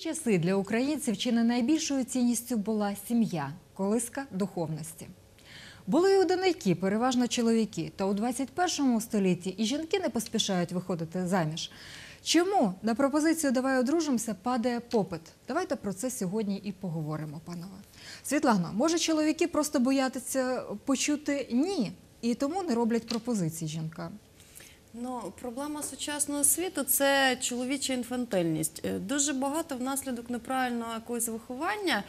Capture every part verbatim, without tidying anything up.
часи для українців чи не найбільшою цінністю була сім'я, колиска духовності. Були і одинаки, переважно чоловіки, та у двадцять першому столітті і жінки не поспішають виходити заміж. Чому на пропозицію «давай одружимося» падає попит? Давайте про це сьогодні і поговоримо, панове. Світлано, може чоловіки просто боятися почути «ні» і тому не роблять пропозиції жінкам? Ну, проблема сучасного світу – це чоловіча інфантильність. Дуже багато внаслідок неправильного якогось виховання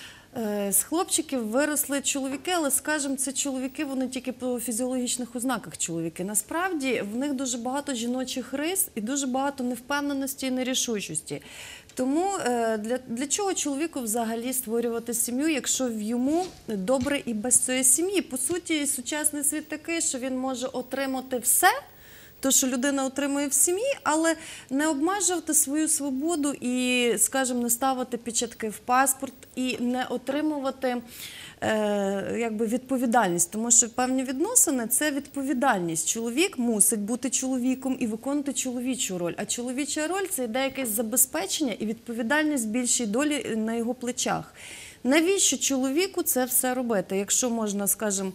з хлопчиків виросли чоловіки, але, скажімо, це чоловіки, вони тільки по фізіологічних ознаках чоловіки. Насправді, в них дуже багато жіночих рис і дуже багато невпевненості і нерішучості. Тому для, для чого чоловіку взагалі створювати сім'ю, якщо йому добре і без цієї сім'ї? По суті, сучасний світ такий, що він може отримати все, то, що людина отримує в сім'ї, але не обмежувати свою свободу і, скажімо, не ставити печатки в паспорт і не отримувати е, якби відповідальність. Тому що певні відносини – це відповідальність. Чоловік мусить бути чоловіком і виконувати чоловічу роль. А чоловіча роль – це йде якесь забезпечення і відповідальність більшій долі на його плечах. Навіщо чоловіку це все робити, якщо можна, скажімо,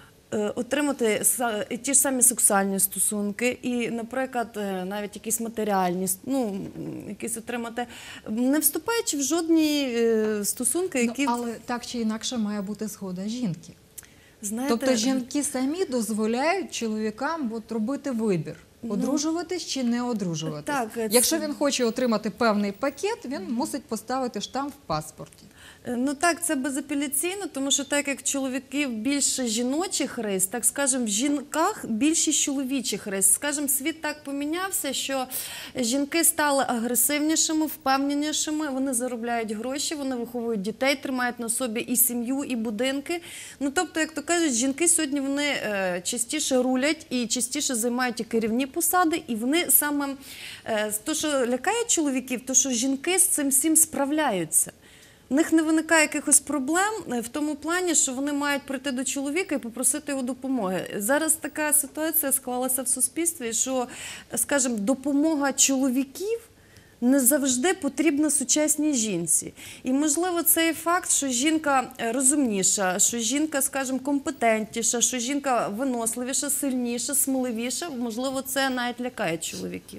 отримати ті ж самі сексуальні стосунки і, наприклад, навіть якісь матеріальні, ну, якісь отримати, не вступаючи в жодні стосунки, які… Ну, але так чи інакше має бути згода жінки. Знаєте… Тобто жінки самі дозволяють чоловікам от, робити вибір. Одружуватись чи не одружуватись. Так, якщо це... він хоче отримати певний пакет, він мусить поставити штамп в паспорті. Ну так, це безапеляційно, тому що так як чоловіків більше жіночих рис, так скажемо, в жінках більшість чоловічих рис. Скажемо, світ так помінявся, що жінки стали агресивнішими, впевненішими, вони заробляють гроші, вони виховують дітей, тримають на собі і сім'ю, і будинки. Ну тобто, як то кажуть, жінки сьогодні вони е, частіше рулять і частіше займають і керівні посади, і вони саме, е, то, що лякає чоловіків, то, що жінки з цим всім справляються. В них не виникає якихось проблем в тому плані, що вони мають прийти до чоловіка і попросити його допомоги. Зараз така ситуація склалася в суспільстві, що, скажімо, допомога чоловіків не завжди потрібна сучасній жінці. І, можливо, цей факт, що жінка розумніша, що жінка, скажімо, компетентніша, що жінка виносливіша, сильніша, сміливіша, можливо, це навіть лякає чоловіків.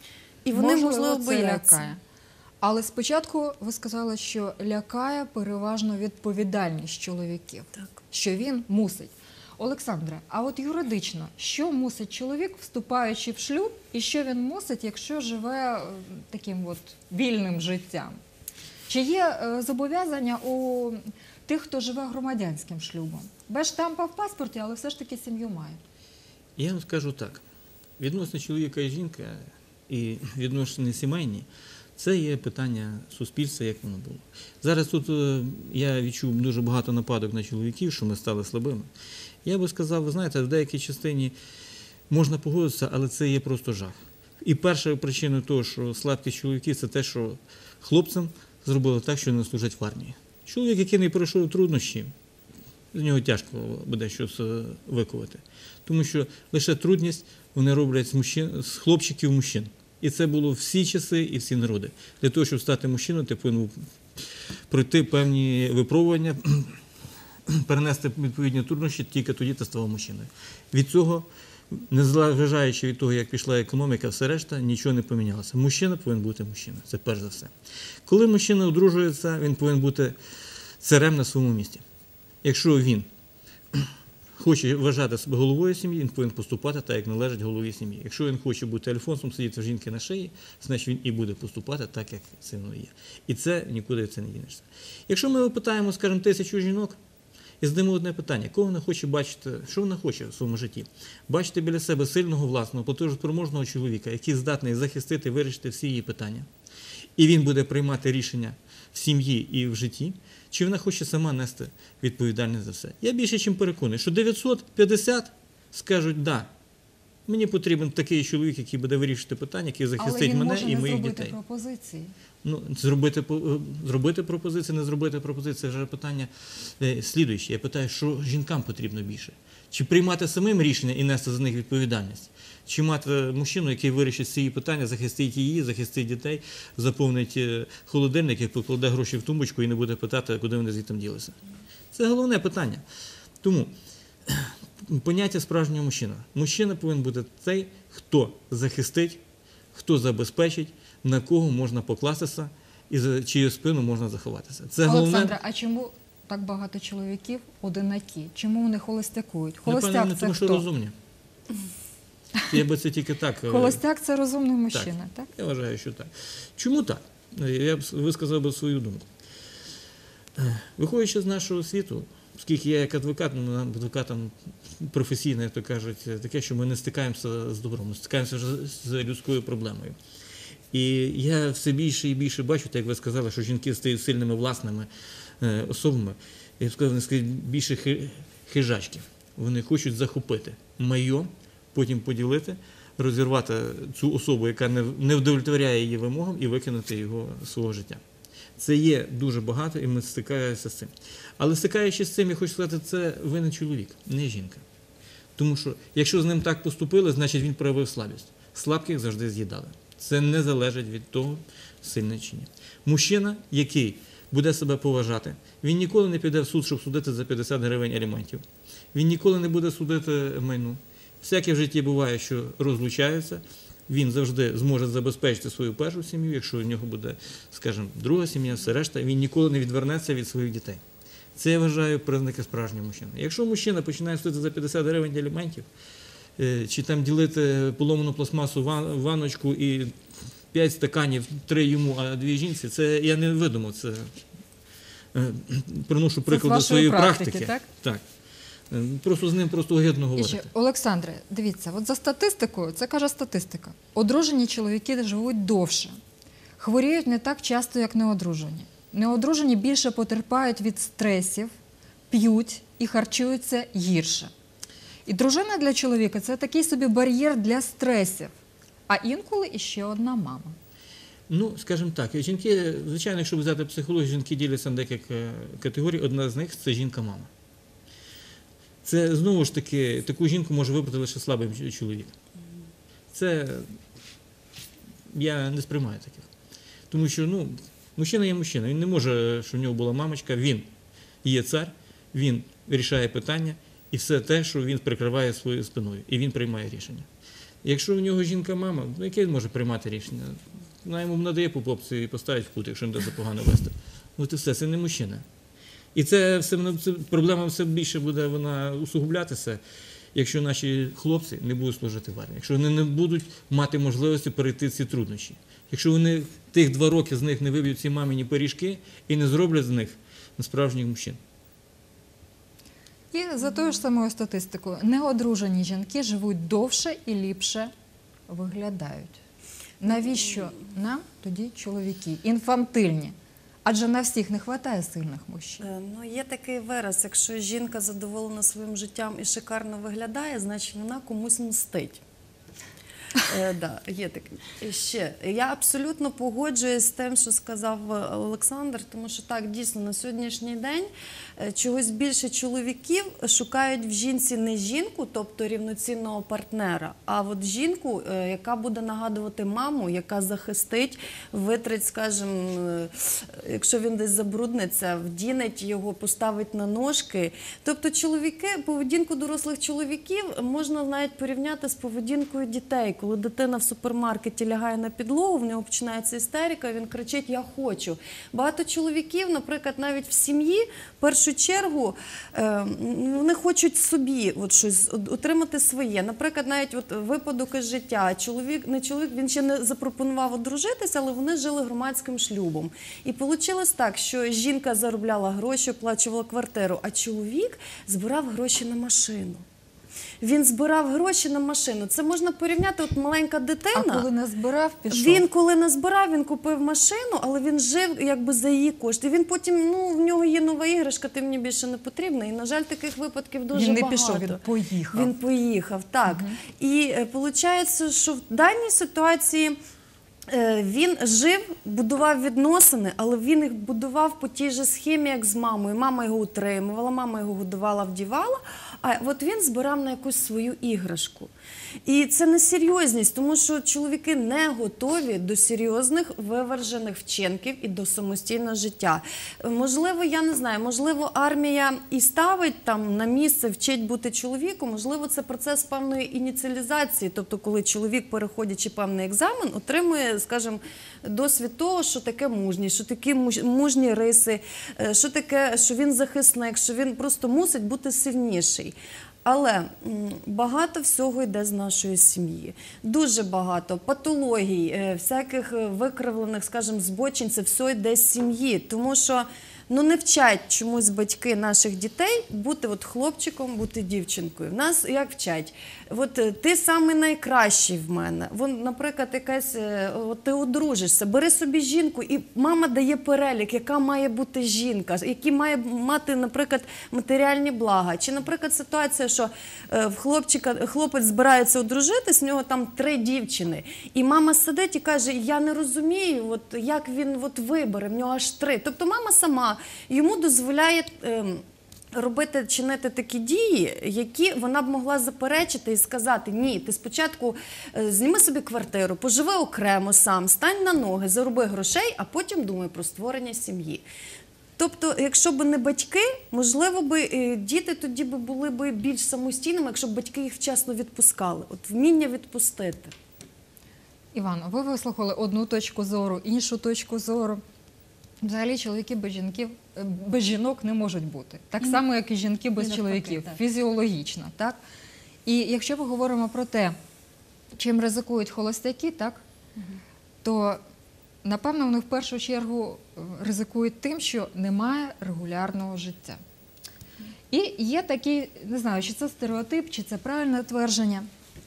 І вони, можливо, можливо бояться. Лякає. Але спочатку ви сказали, що лякає переважно відповідальність чоловіків, так. Що він мусить. Олександре, а от юридично, що мусить чоловік, вступаючи в шлюб, і що він мусить, якщо живе таким от вільним життям? Чи є зобов'язання у тих, хто живе громадянським шлюбом? Без штампа в паспорті, але все ж таки сім'ю має. Я вам скажу так. Відносно чоловіка і жінки, і відносини сімейні, це є питання суспільства, як воно було. Зараз тут я відчув дуже багато нападок на чоловіків, що ми стали слабими. Я би сказав, ви знаєте, в деякій частині можна погодитися, але це є просто жах. І перша причина того, що слабкість чоловіків, це те, що хлопцям зробили так, що не служать в армії. Чоловік, який не пройшов труднощі, з нього тяжко буде щось викувати. Тому що лише трудність вони роблять з, мужчин, з хлопчиків мужчин. І це було всі часи і всі народи. Для того, щоб стати мужчиною, ти повинен пройти певні випробування, перенести відповідні труднощі, тільки тоді ти ставав мужчиною. Від цього, незважаючи від того, як пішла економіка, все решта, нічого не помінялося. Мужчина повинен бути мужчиною, це перш за все. Коли мужчина одружується, він повинен бути царем на своєму місці. Якщо він хоче вважати себе головою сім'ї, він повинен поступати так, як належить голові сім'ї. Якщо він хоче бути альфонсом, сидіти в жінки на шиї, значить він і буде поступати так, як це воно є. І це нікуди від це не дінешся. Якщо ми опитаємо, скажімо, тисячу жінок, і задамо одне питання, кого вона хоче бачити, що вона хоче в своєму житті? Бачити біля себе сильного, власного, платежоспроможного чоловіка, який здатний захистити, вирішити всі її питання. І він буде приймати рішення в сім'ї і в житті, чи вона хоче сама нести відповідальність за все. Я більше чим переконаний, що дев'ятсот п'ятдесят скажуть «да». Мені потрібен такий чоловік, який буде вирішити питання, який Але захистить він мене може і не моїх зробити дітей. пропозиції. Ну, зробити, по- зробити пропозицію, не зробити пропозицію, це вже питання е, слідуюче. Я питаю, що жінкам потрібно більше? Чи приймати самим рішення і нести за них відповідальність? Чи мати мужчину, який вирішить ці питання, захистить її, захистить дітей, заповнить е, холодильник, і покладе гроші в тумбочку і не буде питати, куди вони звідти ділися? Це головне питання. Тому поняття справжнього мужчина. Мужчина повинен бути той, хто захистить, хто забезпечить, на кого можна покластися і за чию спину можна заховатися. Це Олександра, головне. а чому так багато чоловіків одинакі? Чому вони холостякують? Напевно, Холостяк не це тому, що хто? розумні. Я би це тільки так. е, Холостяк це розумний мужчина, так? Я вважаю, що так. Чому так? Я б висказав би свою думку. Е, Виходячи з нашого світу, оскільки я як адвокат, ну, нам, адвокатам професійно, як то кажуть, таке, що ми не стикаємося з добром, ми стикаємося вже з людською проблемою. І я все більше і більше бачу, так як ви сказали, що жінки стають сильними власними е, особами. Я б сказав, вони стають більше хи- хижачки. Вони хочуть захопити майно, потім поділити, розірвати цю особу, яка не, не вдовольтворяє її вимогам, і викинути його з свого життя. Це є дуже багато, і ми стикаємося з цим. Але стикаючись з цим, я хочу сказати, це винен чоловік, не жінка. Тому що, якщо з ним так поступили, значить він проявив слабість. Слабких завжди з'їдали. Це не залежить від того, сильний чи ні. Мужчина, який буде себе поважати, він ніколи не піде в суд, щоб судити за п'ятдесят гривень аліментів. Він ніколи не буде судити майно. Всяке в житті буває, що розлучаються, він завжди зможе забезпечити свою першу сім'ю, якщо у нього буде, скажімо, друга сім'я, все решта, він ніколи не відвернеться від своїх дітей. Це, я вважаю, признаки справжнього мужчини. Якщо мужчина починає судити за п'ятдесят гривень аліментів, е, чи там ділити поломану пластмасу ван- ванночку і п'ять стаканів, три йому, а дві жінці, це я не видумав, це е, приношу приклад до вашої своєї практики, практики. так? Так. Е, Просто з ним просто огидно І говорити. ще, Олександре, дивіться, от за статистикою, це каже статистика, одружені чоловіки живуть довше, хворіють не так часто, як неодружені. Неодружені більше потерпають від стресів, п'ють і харчуються гірше. І дружина для чоловіка – це такий собі бар'єр для стресів, а інколи іще одна мама. Ну, скажімо так, жінки, звичайно, якщо взяти психологію, жінки діляться на декілька категорій. Одна з них – це жінка-мама. Це, знову ж таки, таку жінку може вибрати лише слабий чоловік. Це я не сприймаю таких. Тому що, ну, мужчина є мужчина. Він не може, що в нього була мамочка, він є цар, він вирішає питання, і все те, що він прикриває своєю спиною, і він приймає рішення. Якщо в нього жінка-мама, ну яке він може приймати рішення? Вона йому надає по попці і поставить в кут, якщо не дасть погано вести. От і все, це не мужчина. І це, все, це проблема все більше буде вона усугублятися, якщо наші хлопці не будуть служити в армії, якщо вони не будуть мати можливості перейти ці труднощі. Якщо вони тих два роки з них не виб'ють ці мамині пиріжки і не зроблять з них справжніх мужчин. І за тою ж самою статистикою, неодружені жінки живуть довше і ліпше виглядають. Навіщо нам тоді чоловіки? Інфантильні. Адже на всіх не вистачає сильних мужчин. Е, Ну, є такий вираз, якщо жінка задоволена своїм життям і шикарно виглядає, значить вона комусь мстить. Е, да, є таке. І ще, я абсолютно погоджуюсь з тим, що сказав е, Олександр, тому що так, дійсно, на сьогоднішній день е, чогось більше чоловіків шукають в жінці не жінку, тобто рівноцінного партнера, а от жінку, е, яка буде нагадувати маму, яка захистить, витрить, скажімо, е, якщо він десь забрудниться, вдінить його, поставить на ножки. Тобто чоловіки, поведінку дорослих чоловіків можна навіть порівняти з поведінкою дітей. Коли дитина в супермаркеті лягає на підлогу, в нього починається істерика, він кричить «я хочу». Багато чоловіків, наприклад, навіть в сім'ї, в першу чергу, е, вони хочуть собі от щось, отримати своє. Наприклад, навіть от випадок із життя. Чоловік, не чоловік, він ще не запропонував одружитися, але вони жили громадським шлюбом. І вийшло так, що жінка заробляла гроші, оплачувала квартиру, а чоловік збирав гроші на машину. Він збирав гроші на машину. Це можна порівняти, от маленька дитина. А коли не збирав, пішов? Він, коли не збирав, він купив машину, але він жив якби за її кошти. Він потім, ну, в нього є нова іграшка, ти мені більше не потрібна. І, на жаль, таких випадків дуже Він не багато. пішов, він поїхав. Він поїхав, так. І виходить, що в даній ситуації е, він жив, будував відносини, але він їх будував по тій же схемі, як з мамою. Мама його утримувала, мама його годувала, вдівала, а от він збирав на якусь свою іграшку. І це не серйозність, тому що чоловіки не готові до серйозних виважених вчинків і до самостійного життя. Можливо, я не знаю, можливо, армія і ставить там на місце, вчить бути чоловіком, можливо, це процес певної ініціалізації, тобто коли чоловік, переходячи певний екзамен, отримує, скажімо, досвід того, що таке мужність, що такі муж- мужні риси, е, що таке, що він захисник, що він просто мусить бути сильніший. Але м, багато всього йде з нашої сім'ї. Дуже багато патологій, е, всяких е, викривлених, скажімо, збочень, це все йде з сім'ї. Тому що ну, не вчать чомусь батьки наших дітей бути от хлопчиком, бути дівчинкою. В нас як вчать? От е, ти самий найкращий в мене. Вон, наприклад, якась, е, от ти одружишся, бери собі жінку, і мама дає перелік, яка має бути жінка, які має мати, наприклад, матеріальні блага. Чи, наприклад, ситуація, що е, в хлопчика, хлопець збирається одружитись, в нього там три дівчини, і мама сидить і каже, я не розумію, от, як він от, вибере, в нього аж три. Тобто мама сама йому дозволяє ем, робити, чинити такі дії, які вона б могла заперечити і сказати, ні, ти спочатку е, зніми собі квартиру, поживи окремо сам, стань на ноги, зароби грошей, а потім думай про створення сім'ї. Тобто, якщо б не батьки, можливо, би, е, діти тоді б були б більш самостійними, якщо б батьки їх вчасно відпускали. От вміння відпустити. Івано, ви вислухали одну точку зору, іншу точку зору. Взагалі чоловіки без жінків, е, без жінок не можуть бути. Так само, як і жінки без І навпаки, чоловіків. так. Фізіологічно, так? І якщо ми говоримо про те, чим ризикують холостяки, так? То, напевно, вони в першу чергу е, ризикують тим, що немає регулярного життя. І є такий, не знаю, чи це стереотип, чи це правильне твердження,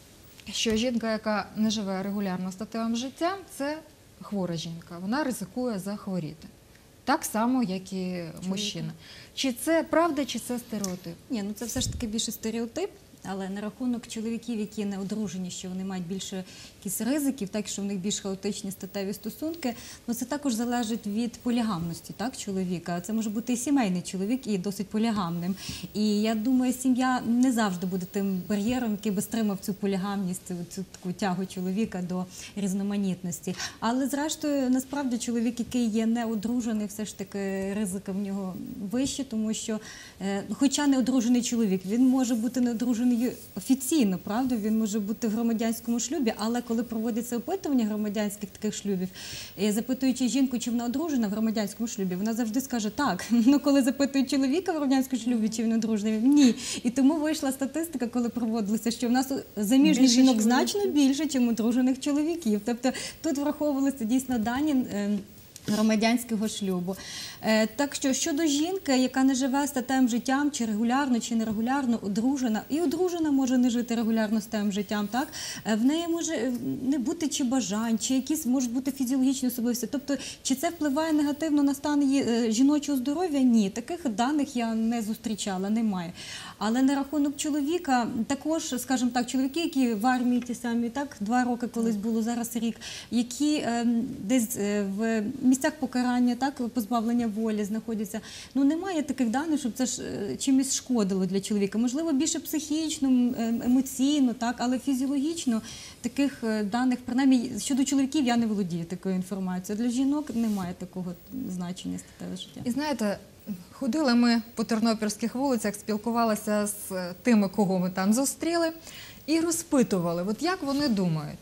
що жінка, яка не живе регулярно статевим життям, це хвора жінка. Вона ризикує захворіти. Так само, як і мужчина. Чи це правда, чи це стереотип? Ні, ну це все ж таки більше стереотип, але на рахунок чоловіків, які не одружені, що вони мають більше якісь ризиків, так що в них більш хаотичні статеві стосунки, ну це також залежить від полігамності, так, чоловіка. Це може бути і сімейний чоловік, і досить полігамним. І я думаю, сім'я не завжди буде тим бар'єром, який би стримав цю полігамність, цю, цю таку тягу чоловіка до різноманітності. Але зрештою, насправді, чоловік, який є неодружений, все ж таки ризики в нього вищі, тому що, е, хоча неодружений чоловік, він може бути неодружений офіційно, правда? Він може бути в громадянському шлюбі, але коли проводиться опитування громадянських таких шлюбів, і запитуючи жінку, чи вона одружена в громадянському шлюбі, вона завжди скаже так. Ну, коли запитують чоловіка в громадянському шлюбі, чи він одружений, ні. І тому вийшла статистика, коли проводилася, що в нас заміжніх Більше жінок чоловіків. значно більше, ніж одружених чоловіків. Тобто тут враховувалися дійсно дані е, громадянського шлюбу. Е, так що щодо жінки, яка не живе статевим життям, чи регулярно, чи нерегулярно, одружена, і одружена може не жити регулярно статевим життям, так? Е, в неї може не бути чи бажань, чи якісь можуть бути фізіологічні особливості. Тобто, чи це впливає негативно на стан її е, жіночого здоров'я? Ні. Таких даних я не зустрічала, немає. Але на рахунок чоловіка, також, скажімо так, чоловіки, які в армії ті самі, так, два роки колись було, зараз рік, які е, десь е, в місцях покарання, так, позбавлення волі знаходяться, ну немає таких даних, щоб це ж е, чимось шкодило для чоловіка. Можливо, більше психічно, е, емоційно, так, але фізіологічно таких е, даних, принаймні, щодо чоловіків я не володію такою інформацією. Для жінок немає такого значення статеве життя. І знаєте, ходили ми по тернопільських вулицях, спілкувалися з тими, кого ми там зустріли, і розпитували, от як вони думають,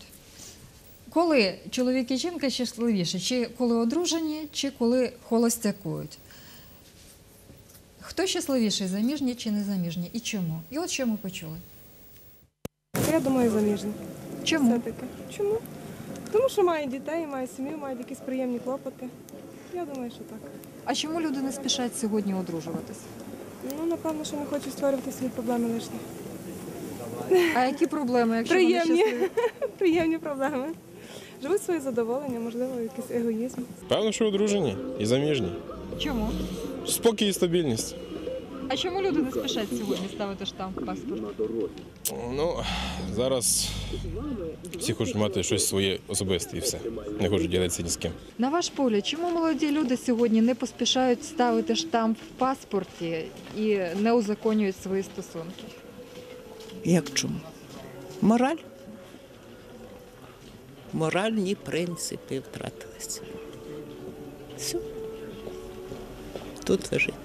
коли чоловік і жінка щасливіші, чи коли одружені, чи коли холостякують. Хто щасливіший, заміжні чи незаміжні, і чому? І от що ми почули. Я думаю, заміжні. Чому? Все-таки. Чому? Тому що мають дітей, мають сім'ю, мають якісь приємні клопоти. Я думаю, що так. А чому люди не спішать сьогодні одружуватись? Ну, напевно, що не хочуть створювати свої проблеми лишні. А які проблеми, якщо Приємні. вони щасливі? Приємні проблеми. Живуть своє задоволення, можливо, якийсь егоїзм. Певно, що одружені і заміжні. Чому? Спокій і стабільність. А чому люди не спішать сьогодні ставити штамп в паспорт? Ну, зараз всі хочуть мати щось своє особисте і все. Не хочуть ділитися ні з ким. На ваш погляд, чому молоді люди сьогодні не поспішають ставити штамп в паспорті і не узаконюють свої стосунки? Як чому? Мораль? Моральні принципи втратилися. Все. Тут лежить.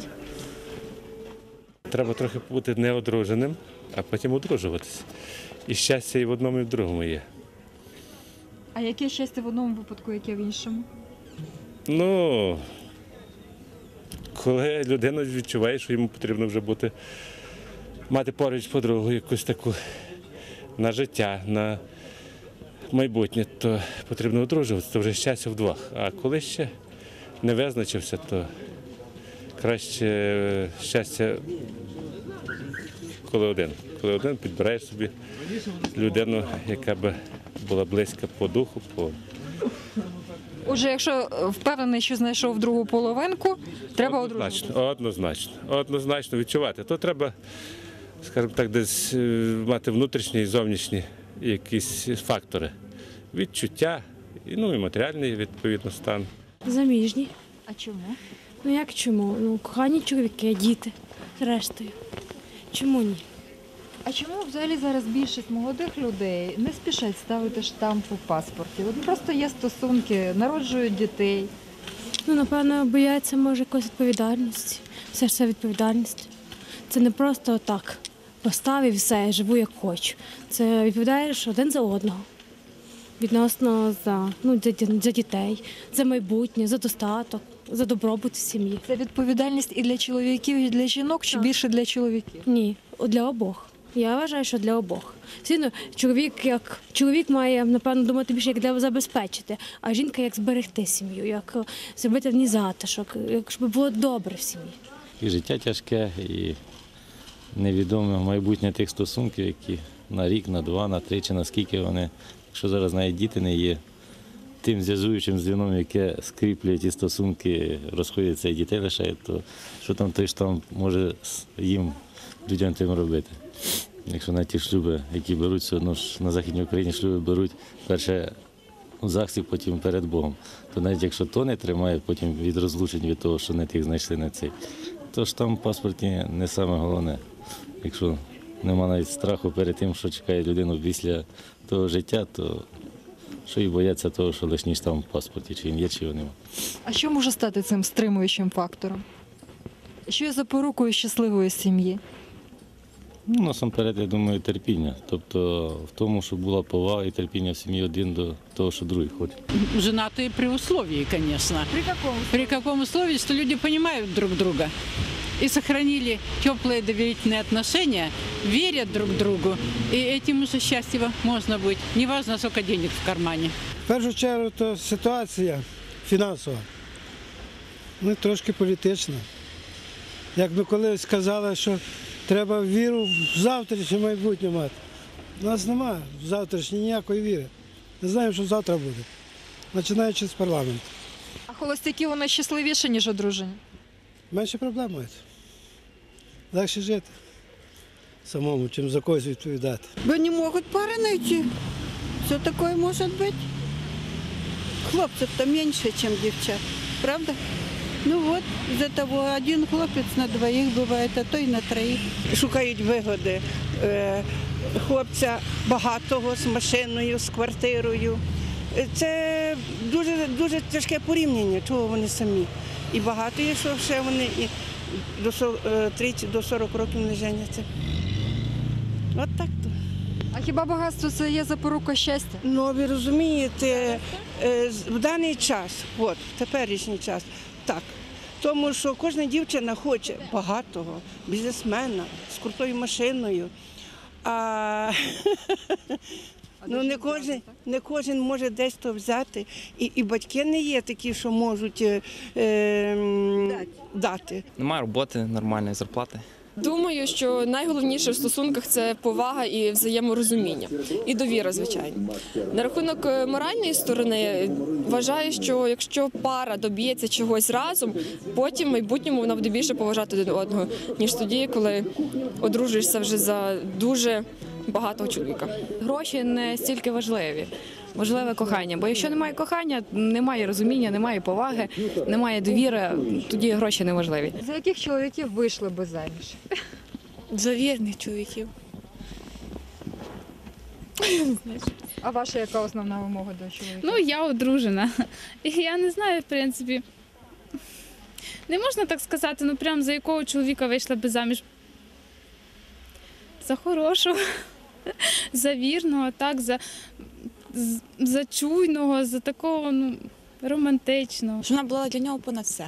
Треба трохи бути неодруженим, а потім одружуватися. І щастя і в одному, і в другому є. А яке щастя в одному випадку, яке в іншому? Ну, коли людина відчуває, що йому потрібно вже бути, мати поруч подругу якусь таку на життя, на майбутнє, то потрібно одружуватися, то вже щастя вдвох. А коли ще не визначився, то краще щастя, коли один. Коли один підбираєш собі людину, яка би була близька по духу, по Отже, якщо впевнений, що знайшов другу половинку, треба одружуватися. Однозначно, однозначно, однозначно відчувати. То треба, скажімо так, десь е, мати внутрішні і зовнішні якісь фактори. Відчуття, і, ну і матеріальний, відповідно, стан. Заміжні. А чому? Ну як чому? Ну, кохані чоловіки, діти, зрештою. Чому ні? А чому взагалі зараз більшість молодих людей не спішать ставити штамп у паспорті? От просто є стосунки, народжують дітей. Ну, напевно, бояться, може, якоїсь відповідальності. Все ж це відповідальність. Це не просто так. Поставив все, живу як хочу. Це відповідаєш один за одного. Відносно за, ну, за, за дітей, за майбутнє, за достаток, за добробут в сім'ї. Це відповідальність і для чоловіків, і для жінок, чи Так. більше для чоловіків? Ні, для обох. Я вважаю, що для обох. Звісно, чоловік як чоловік має, напевно, думати більше, як для забезпечити, а жінка як зберегти сім'ю, як зробити в ній затишок, як щоб було добре в сім'ї. І життя тяжке, і невідоме майбутнє тих стосунків, які на рік, на два, на три, чи наскільки вони, якщо зараз навіть діти не є тим зв'язуючим звіном, яке скріплює ті стосунки, розходяться і дітей лишає, то що там той штамп може їм, людям тим робити. Якщо на ті шлюби, які беруть, все одно ж на Західній Україні шлюби беруть перше у ЗАГСі, потім перед Богом. То навіть якщо то не тримає, потім від розлучень, від того, що не тих знайшли на цей, то ж там в паспорті не саме головне. Якщо нема навіть страху перед тим, що чекає людину після того життя, то що і бояться того, що лишній штамп в паспорті, чи він є, чи його немає. А що може стати цим стримуючим фактором? Що є запорукою щасливої сім'ї? Ну, насамперед, я думаю, терпіння. Тобто в тому, щоб була повага і терпіння в сім'ї один до того, що другий хоче. Женатые при условии, конечно. При якому? При каком условии, что люди понимают друг друга и сохранили теплые доверительные отношения, верят друг другу, и этим уже счастливо можно быть. Неважно, сколько денег в кармане. В першу чергу, то ситуація фінансова, ну і трошки політична. Як ми колись сказали, що треба віру в завтрашнє майбутнє мати. У нас немає в завтрашнє ніякої віри. Не знаємо, що завтра буде, починаючи з парламенту. А холостяки вони щасливіші, ніж одружені? Менше проблем мають. Легше жити самому, чим за когось відповідати. Бо не можуть пари знайти. Все таке може бути. Хлопців-то менше, ніж дівчат. Правда? Ну от, з-за того один хлопець на двоїх буває, а то й на троїх. Шукають вигоди е, хлопця багатого з машиною, з квартирою. Це дуже, дуже тяжке порівняння, чого вони самі. І багато є, що ще вони і до тридцять до сорока років не женяться. От так то. А хіба багатство це є запорука щастя? Ну, ви розумієте, е, в даний час, от, в теперішній час, так. Тому що кожна дівчина хоче багатого, бізнесмена, з крутою машиною. А ну, не кожен, не кожен може десь то взяти. І, і батьки не є такі, що можуть е, е, дати. Немає роботи, нормальної зарплати. Думаю, що найголовніше в стосунках – це повага і взаєморозуміння, і довіра, звичайно. На рахунок моральної сторони, вважаю, що якщо пара доб'ється чогось разом, потім в майбутньому вона буде більше поважати один одного, ніж тоді, коли одружуєшся вже за дуже багатого чоловіка. Гроші не стільки важливі. Важливе кохання, бо якщо немає кохання, немає розуміння, немає поваги, немає довіри, тоді гроші не важливі. За яких чоловіків вийшли би заміж? За вірних чоловіків. А ваша яка основна вимога до чоловіка? Ну, я одружена. І я не знаю, в принципі, не можна так сказати, ну прям за якого чоловіка вийшла би заміж. За хорошого, за вірного, так, за, за чуйного, за такого, ну, романтичного. Щоб вона була для нього понад все.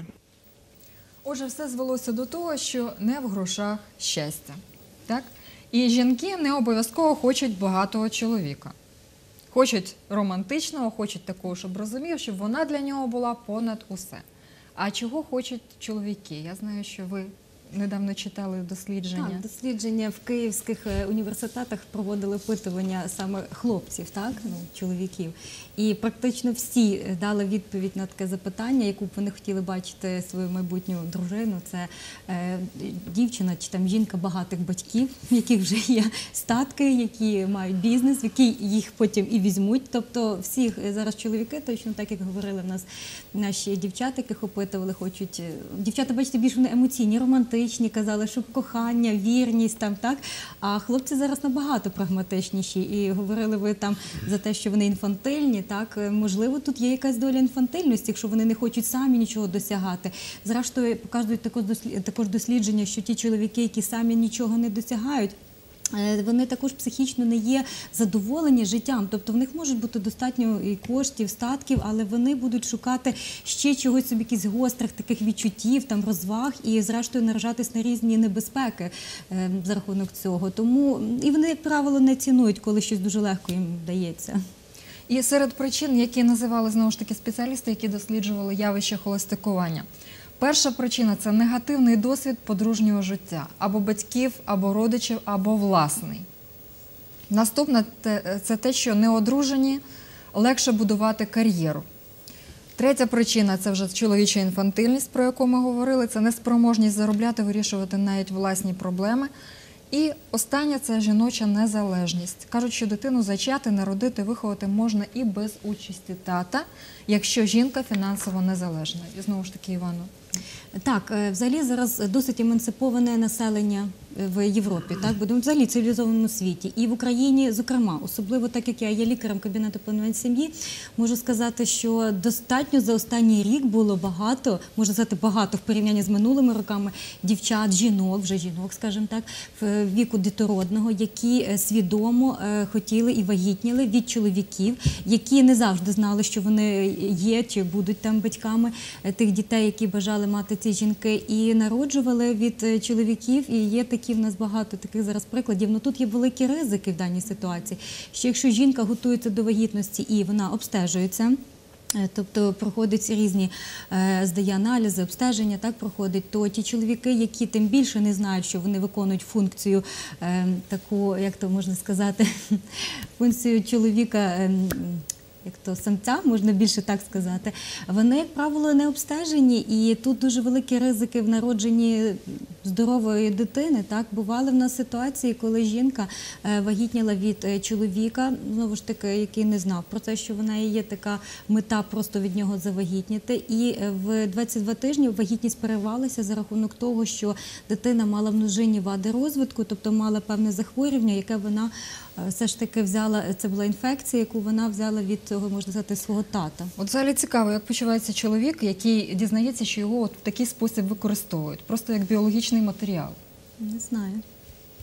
Отже, все звелося до того, що не в грошах щастя. Так? І жінки не обов'язково хочуть багатого чоловіка. Хочуть романтичного, хочуть такого, щоб розумів, щоб вона для нього була понад усе. А чого хочуть чоловіки? Я знаю, що ви недавно читали дослідження. Так, дослідження в київських е, університетах проводили опитування саме хлопців, так, ну, чоловіків. І практично всі дали відповідь на таке запитання, яку б вони хотіли бачити свою майбутню дружину. Це е, дівчина чи там жінка багатих батьків, в яких вже є статки, які мають бізнес, в який їх потім і візьмуть. Тобто всі зараз чоловіки, точно так, як говорили в нас наші дівчата, яких опитували, хочуть... Дівчата, бачите, більш вони емоційні, романтичні, казали, щоб кохання, вірність там, так? А хлопці зараз набагато прагматичніші. І говорили ви там за те, що вони інфантильні, так? Можливо, тут є якась доля інфантильності, якщо вони не хочуть самі нічого досягати. Зрештою, показують також дослідження, що ті чоловіки, які самі нічого не досягають, вони також психічно не є задоволені життям. Тобто в них може бути достатньо і коштів, статків, але вони будуть шукати ще чогось собі, якісь гострих таких відчуттів, там, розваг і, зрештою, наражатись на різні небезпеки е, за рахунок цього. Тому і вони, як правило, не цінують, коли щось дуже легко їм дається. І серед причин, які називали, знову ж таки, спеціалісти, які досліджували явище холостикування. Перша причина – це негативний досвід подружнього життя. Або батьків, або родичів, або власний. Наступне – це те, що неодружені легше будувати кар'єру. Третя причина – це вже чоловіча інфантильність, про яку ми говорили. Це неспроможність заробляти, вирішувати навіть власні проблеми. І останнє – це жіноча незалежність. Кажуть, що дитину зачати, народити, виховати можна і без участі тата, якщо жінка фінансово незалежна. І знову ж таки, Івану. Так, взагалі зараз досить емансиповане населення в Європі, так, будемо взагалі в цивілізованому світі. І в Україні, зокрема, особливо так, як я є лікарем кабінету планування сім'ї, можу сказати, що достатньо за останній рік було багато, можна сказати, багато в порівнянні з минулими роками дівчат, жінок, вже жінок, скажімо так, в віку дітородного, які свідомо хотіли і вагітніли від чоловіків, які не завжди знали, що вони є чи будуть там батьками тих дітей, які бажали мати ці жінки, і народжували від чоловіків, і є такі в нас багато таких зараз прикладів. Ну тут є великі ризики в даній ситуації, що якщо жінка готується до вагітності і вона обстежується, тобто проходить різні, здає аналізи, обстеження, так проходить, то ті чоловіки, які тим більше не знають, що вони виконують функцію таку, як то можна сказати, функцію чоловіка, як то самця, можна більше так сказати, вони, як правило, не обстежені, і тут дуже великі ризики в народженні здорової дитини. Так, бували в нас ситуації, коли жінка вагітніла від чоловіка, знову ж таки, який не знав про це, що вона є така мета просто від нього завагітніти, і в двадцять два тижні вагітність перервалася за рахунок того, що дитина мала множинні вади розвитку, тобто мала певне захворювання, яке вона все ж таки взяла, це була інфекція, яку вона взяла від цього, можна сказати, свого тата. От взагалі цікаво, як почувається чоловік, який дізнається, що його от в такий спосіб використовують, просто як біологічний матеріал. Не знаю.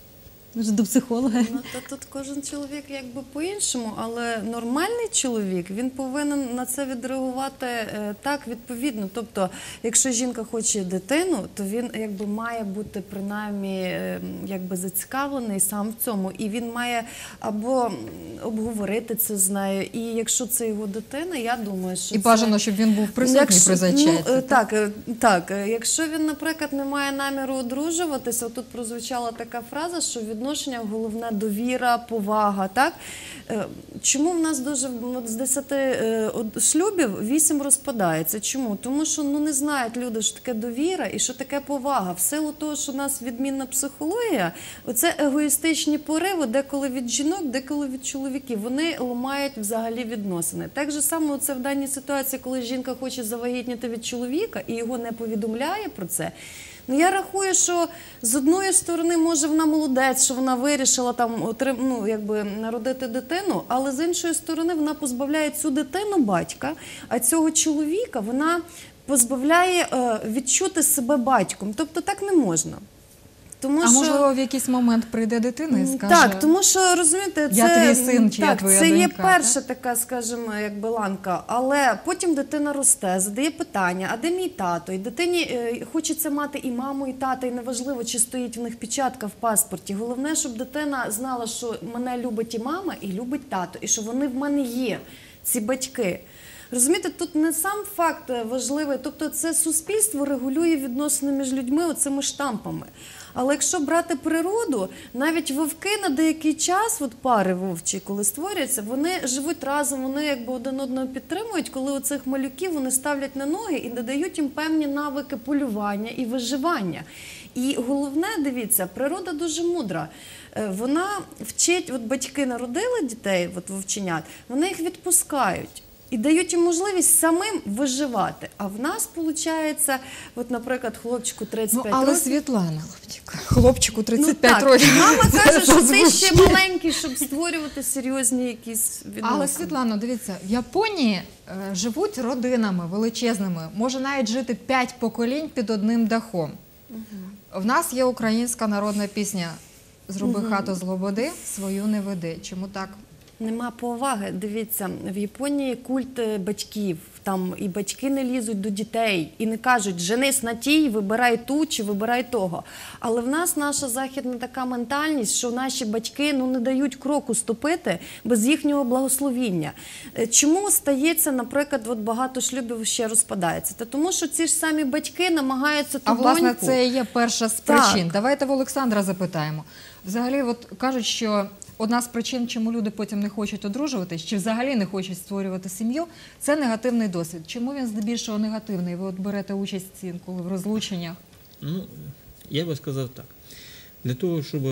Може, до психолога? Ну, та тут кожен чоловік якби по-іншому, але нормальний чоловік, він повинен на це відреагувати е, так відповідно. Тобто, якщо жінка хоче дитину, то він якби має бути принаймні е, якби зацікавлений сам в цьому. І він має або обговорити це з нею. І якщо це його дитина, я думаю, що І це... бажано, щоб він був присутній Якщо- при зачатті. Ну, е, так, е, так, е, якщо він, наприклад, не має наміру одружуватися, тут прозвучала така фраза, що в відношеннях головне довіра, повага, так? Е, Чому в нас дуже от з десяти е, од- шлюбів вісім розпадається? Чому? Тому що ну, не знають люди, що таке довіра і що таке повага. В силу того, що у нас відмінна психологія, оце егоїстичні пориви, деколи від жінок, деколи від чоловіків. Вони ламають взагалі відносини. Так же само це в даній ситуації, коли жінка хоче завагітніти від чоловіка і його не повідомляє про це. Ну, я рахую, що з одної сторони, може, вона молодець, що вона вирішила там отрим, ну, якби, народити дитину, але з іншої сторони вона позбавляє цю дитину батька, а цього чоловіка вона позбавляє е, відчути себе батьком. Тобто так не можна. Тому А що... можливо, в якийсь момент прийде дитина і скаже, Так, тому що, розумієте, це, я твій син чи я так, твоя це є донька, перша така, скажімо, якби ланка, але потім дитина росте, задає питання, а де мій тато? І дитині е, хочеться мати і маму, і тата, і неважливо, чи стоїть в них печатка в паспорті. Головне, щоб дитина знала, що мене любить і мама, і любить тато, і що вони в мене є, ці батьки. Розумієте, тут не сам факт важливий, тобто це суспільство регулює відносини між людьми оцими штампами. Але якщо брати природу, навіть вовки на деякий час, от пари вовчі, коли створюються, вони живуть разом, вони якби один одного підтримують, коли оцих малюків вони ставлять на ноги і надають їм певні навики полювання і виживання. І головне, дивіться, природа дуже мудра. Е, Вона вчить, от батьки народили дітей, от вовченят, вони їх відпускають. І дають їм можливість самим виживати. А в нас, виходить, от, наприклад, хлопчику тридцять ну, п'ять але років. Світлана, хлопчику тридцять п'ять ну, так, років. Мама каже, що ти Звучить. ще маленький, щоб створювати серйозні якісь відносини. Але, Світлано, дивіться, в Японії е, живуть родинами величезними, може навіть жити п'ять поколінь під одним дахом. Угу. В нас є українська народна пісня «Зроби Угу. хату з лободи, свою не веди». Чому так? Нема поваги. Дивіться, в Японії культ батьків. Там і батьки не лізуть до дітей і не кажуть, женись на тій, вибирай ту чи вибирай того. Але в нас наша західна така ментальність, що наші батьки ну, не дають кроку ступити без їхнього благословіння. Чому стається, наприклад, от багато шлюбів ще розпадається? Та тому що ці ж самі батьки намагаються ту А, власне, доньку... це і є перша з причин. Давайте в Олександра запитаємо. Взагалі, от кажуть, що одна з причин, чому люди потім не хочуть одружуватись, чи взагалі не хочуть створювати сім'ю, це негативний досвід. Чому він здебільшого негативний? Ви от берете участь інколи в розлученнях? Ну, я би сказав так. Для того, щоб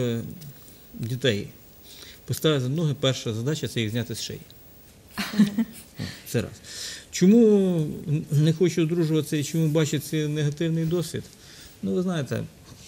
дітей поставити на ноги, перша задача – це їх зняти з шиї. Це раз. Чому не хочу одружуватися і чому бачать цей негативний досвід? Ну, ви знаєте,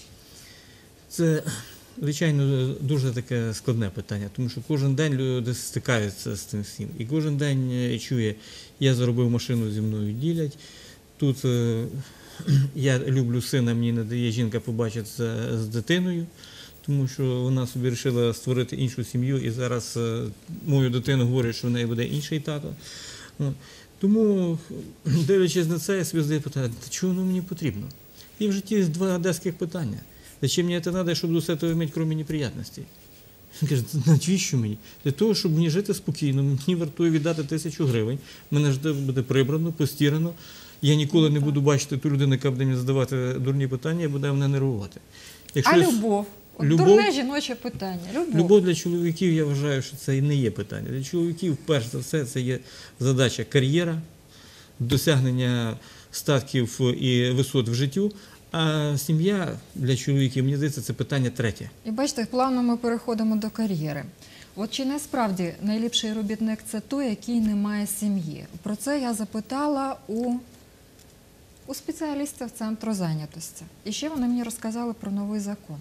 це... Звичайно, дуже таке складне питання, тому що кожен день люди стикаються з цим всім. І кожен день чує, я заробив машину, зі мною ділять. Тут е, я люблю сина, мені не дає жінка побачитися з дитиною, тому що вона собі вирішила створити іншу сім'ю і зараз е, мою дитину говорить, що в неї буде інший тато. От. Тому, дивлячись на це, я собі задаю питання, чого воно мені потрібно? І в житті два одеських питання. Зачем мне это надо, чтобы до этого иметь, кроме неприятностей? Він каже, навіщо мені? Для того, щоб мені жити спокійно, мені вартує віддати тисячу гривень, мене ж буде прибрано, постірано, я ніколи не буду бачити ту людину, яка буде мені задавати дурні питання, і буде мене нервувати. Якщо а любов? От любов? Дурне жіноче питання. Любов. Любов для чоловіків, я вважаю, що це і не є питання. Для чоловіків, перш за все, це є задача кар'єра, досягнення статків і висот в життю. А сім'я для чоловіків, мені здається, це питання третє. І бачите, плавно ми переходимо до кар'єри. От чи насправді найліпший робітник – це той, який не має сім'ї? Про це я запитала у, у спеціалістів Центру зайнятості. І ще вони мені розказали про новий закон.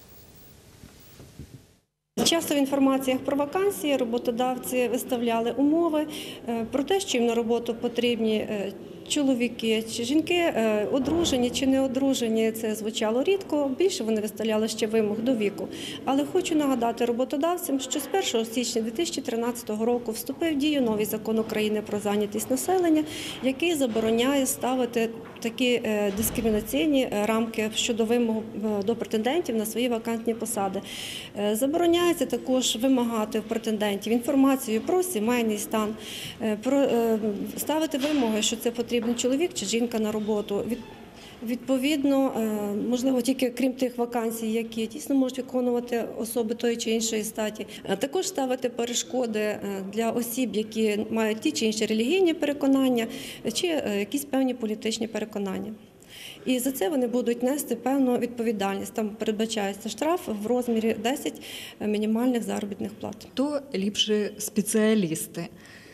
Часто в інформаціях про вакансії роботодавці виставляли умови про те, що їм на роботу потрібні чоловіки, чи жінки е, одружені чи не одружені, це звучало рідко, більше вони виставляли ще вимог до віку. Але хочу нагадати роботодавцям, що з першого січня дві тисячі тринадцятого року вступив в дію новий закон України про зайнятість населення, який забороняє ставити такі е, дискримінаційні е, рамки щодо вимог е, до претендентів на свої вакантні посади. Е, забороняється також вимагати в претендентів інформацію про сімейний стан, е, про, е, ставити вимоги, що це потрібен чоловік чи жінка на роботу. Від, Відповідно, е, можливо, тільки крім тих вакансій, які дійсно можуть виконувати особи тої чи іншої статі, а також ставити перешкоди е, для осіб, які мають ті чи інші релігійні переконання, чи е, якісь певні політичні переконання. І за це вони будуть нести певну відповідальність. Там передбачається штраф в розмірі десять мінімальних заробітних плат. Хто ліпші спеціалісти?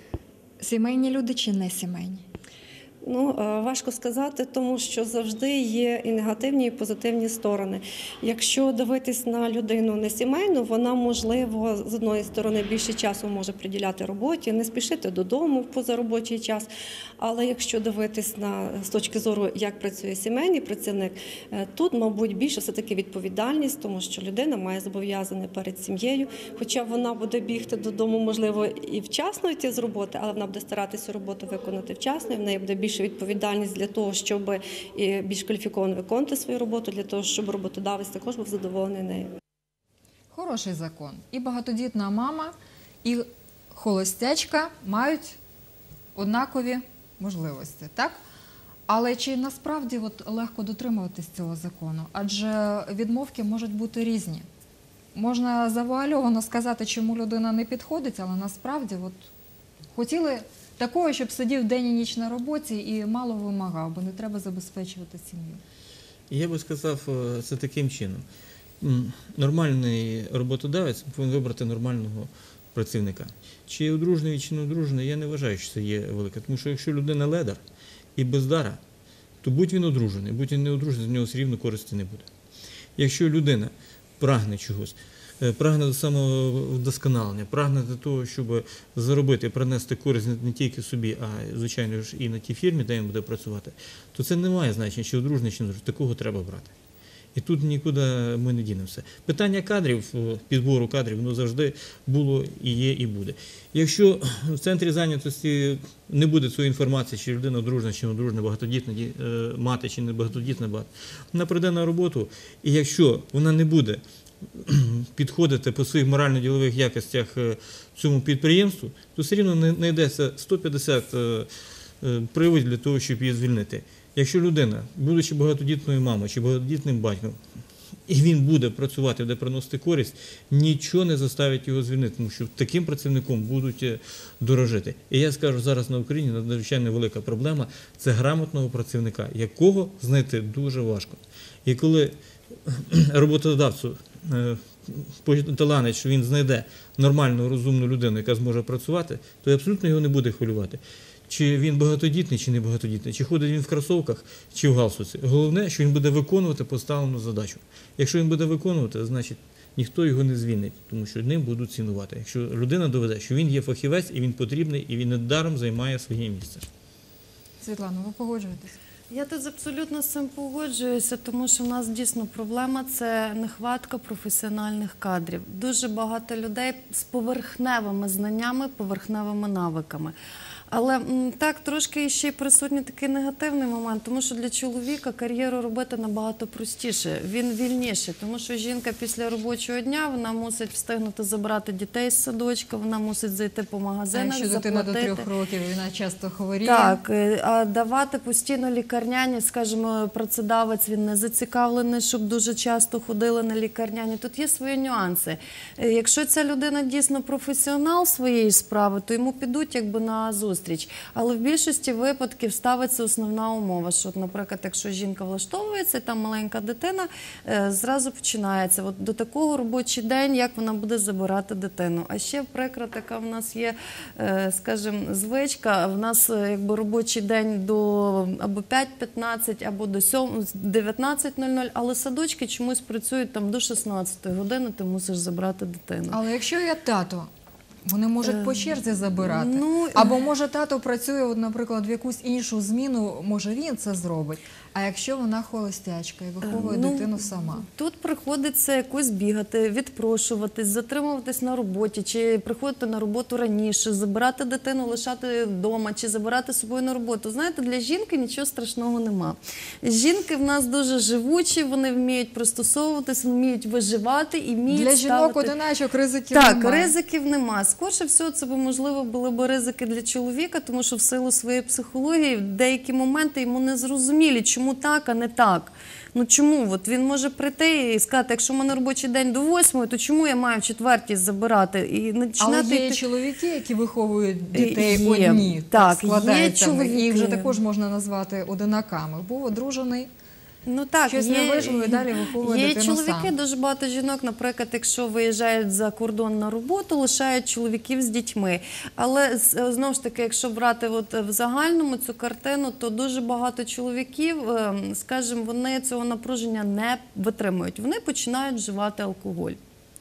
Сімейні люди чи не сімейні? Ну, важко сказати, тому що завжди є і негативні, і позитивні сторони. Якщо дивитись на людину несімейну, вона, можливо, з одної сторони більше часу може приділяти роботі, не спішити додому в позаробочий час. Але якщо дивитись на, з точки зору, як працює сімейний працівник, тут, мабуть, більше все-таки відповідальність, тому що людина має зобов'язання перед сім'єю, хоча вона буде бігти додому, можливо, і вчасно йти з роботи, але вона буде старатися роботу виконати вчасно, і в неї буде більше відповідальність для того, щоб і більш кваліфіковано виконувати свою роботу, для того, щоб роботодавець також був задоволений нею. Хороший закон. І багатодітна мама, і холостячка мають однакові можливості, так? Але чи насправді от легко дотримуватись цього закону? Адже відмовки можуть бути різні. Можна завуальовано сказати, чому людина не підходить, але насправді от хотіли такого, щоб сидів день і ніч на роботі і мало вимагав, бо не треба забезпечувати сім'ю. Я би сказав це таким чином. Нормальний роботодавець повинен вибрати нормального працівника. Чи одружений, чи не одружений, я не вважаю, що це є велике. Тому що якщо людина ледар і бездара, то будь він одружений, будь він не одружений, з нього все рівно користі не буде. Якщо людина прагне чогось, прагне до самовдосконалення, прагне до того, щоб заробити, принести користь не тільки собі, а, звичайно ж, і на тій фірмі, де він буде працювати, то це не має значення, чи одружений, чи не одружений. Такого треба брати. І тут нікуди ми не дінемося. Питання кадрів, підбору кадрів, воно завжди було і є, і буде. Якщо в центрі зайнятості не буде цієї інформації, чи людина одружена, чи не одружена, багатодітна мати, чи не багатодітна мати, вона прийде на роботу, і якщо вона не буде підходити по своїх морально-ділових якостях цьому підприємству, то все рівно не знайдеться сто п'ятдесят приводів для того, щоб її звільнити. Якщо людина, будучи багатодітною мамою чи багатодітним батьком, і він буде працювати, буде приносити користь, нічого не заставить його звільнити, тому що таким працівником будуть дорожити. І я скажу, зараз на Україні надзвичайно велика проблема – це грамотного працівника, якого знайти дуже важко. І коли роботодавцю таланить, що він знайде нормальну, розумну людину, яка зможе працювати, то абсолютно його не буде хвилювати. Чи він багатодітний, чи не багатодітний, чи ходить він в кросовках, чи в галстуці. Головне, що він буде виконувати поставлену задачу. Якщо він буде виконувати, значить ніхто його не звільнить, тому що ним будуть цінувати. Якщо людина доведе, що він є фахівець, і він потрібний, і він недаром займає своє місце. Світлана, ви погоджуєтесь? Я тут абсолютно з цим погоджуюся, тому що в нас дійсно проблема – це нехватка професіональних кадрів. Дуже багато людей з поверхневими знаннями, поверхневими навиками. Але так, трошки ще й присутній такий негативний момент, тому що для чоловіка кар'єру робити набагато простіше, він вільніший, тому що жінка після робочого дня, вона мусить встигнути забрати дітей з садочка, вона мусить зайти по магазинах, заплатити. А якщо дитина до трьох років, вона часто хворіє? Так, а давати постійно лікарняні, скажімо, працедавець, він не зацікавлений, щоб дуже часто ходили на лікарняні. Тут є свої нюанси. Якщо ця людина дійсно професіонал своєї справи, то йому підуть якби на зустріч. Але в більшості випадків ставиться основна умова, що, наприклад, якщо жінка влаштовується, там маленька дитина, зразу починається от до такого робочий день, як вона буде забирати дитину. А ще прикра така в нас є, скажімо, звичка, в нас якби робочий день до або п'ять п'ятнадцять, або до дев'ятнадцять нуль нуль, але садочки чомусь працюють там до шістнадцятої години, ти мусиш забрати дитину. Але якщо я тато, Вони можуть по черзі забирати. Ну, Або може тато працює, от, наприклад, в якусь іншу зміну, може він це зробить. А якщо вона холостячка і виховує Ну, дитину сама? Тут приходиться якось бігати, відпрошуватись, затримуватись на роботі, чи приходити на роботу раніше, забирати дитину, лишати вдома, чи забирати з собою на роботу. Знаєте, для жінки нічого страшного нема. Жінки в нас дуже живучі, вони вміють пристосовуватись, вміють виживати і вміють Для жінок ставити... одиначок ризиків Так, немає. ризиків нема. Скорше всього, це б, можливо, були б ризики для чоловіка, тому що в силу своєї психології в деякі моменти йому не зрозумілі, чому так, а не так. Ну чому? От він може прийти і сказати, якщо в мене робочий день до восьмої, то чому я маю в четвертій забирати? І Але починати є йти- чоловіки, які виховують дітей Є. одні, Так, складаються є в них. Їх вже чоловіки. також можна назвати одинаками. Був одружений, Ну так, щось не вижило і далі виховує є дитину чоловіки, сам. дуже багато жінок, наприклад, якщо виїжджають за кордон на роботу, лишають чоловіків з дітьми. Але з- знову ж таки, якщо брати от в загальному цю картину, то дуже багато чоловіків, ем, скажімо, вони цього напруження не витримують. Вони починають вживати алкоголь.